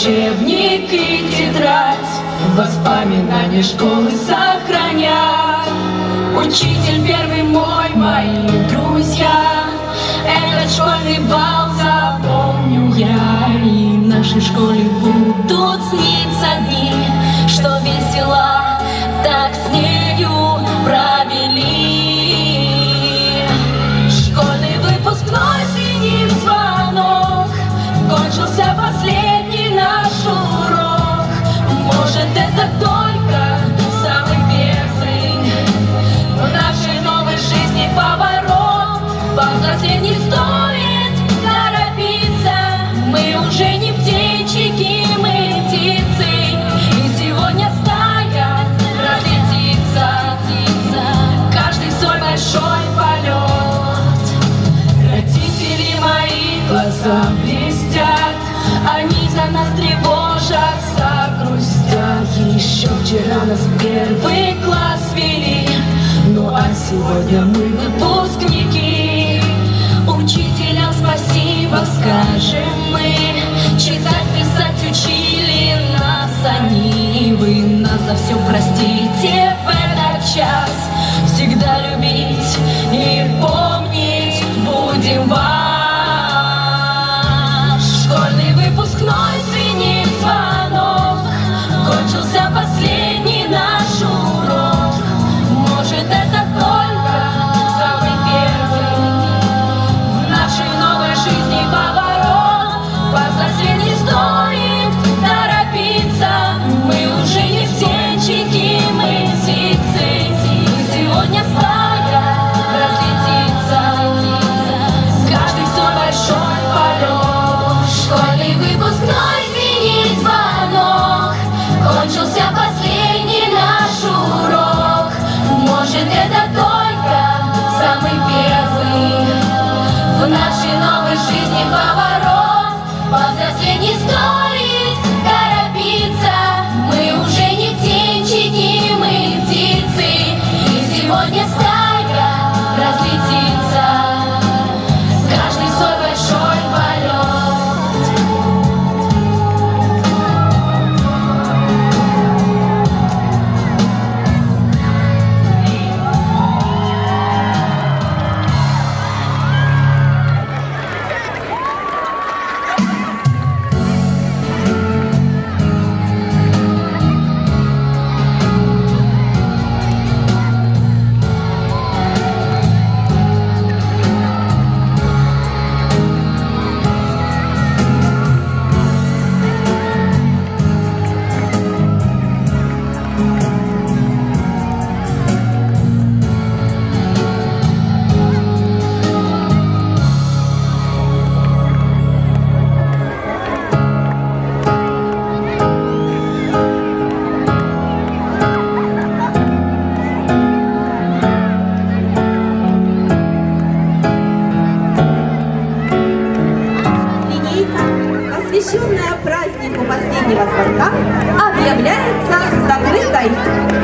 учебник и тетрадь, воспоминания школы сохранят. Учитель первый мой, мои друзья, этот школьный бал запомню я. И в нашей школе будут сниться дни, что весело так с нею провели. Школьный выпускной звенит звонок, кончился последний наш урок. Может, это только самый первый в нашей новой жизни поворот. Повзрослеть не стоит торопиться, мы уже не птенчики, мы птицы. И сегодня стая разлетится, каждый свой большой полет. Родители мои глаза блестят, они за нас тревожатся, грустят. Еще вчера нас в первый класс вели, ну а сегодня мы выпускники. Учителям спасибо скажем мы, читать, писать учили нас они. Вы нас за все простите в этот час, всегда любить и помнить будем вас. Школьный выпускной звенит звонок, кончился последний наш урок. Может, это только самый первый в нашей новой жизни поворот. Повзрослеть не стоит торопиться, мы уже не птенчики, мы птицы. И сегодня стая разлетится, каждый свой большой полет. Школьный выпускной звенит звонок, кончился последний наш урок. Может, это только самый первый в нашей новой жизни поворот. Повзрослеть не стоит торопиться, мы уже не птенчики, мы птицы. И сегодня стая разлетится, каждый свой большой полет. Посвященная празднику последнего звонка, объявляется закрытой.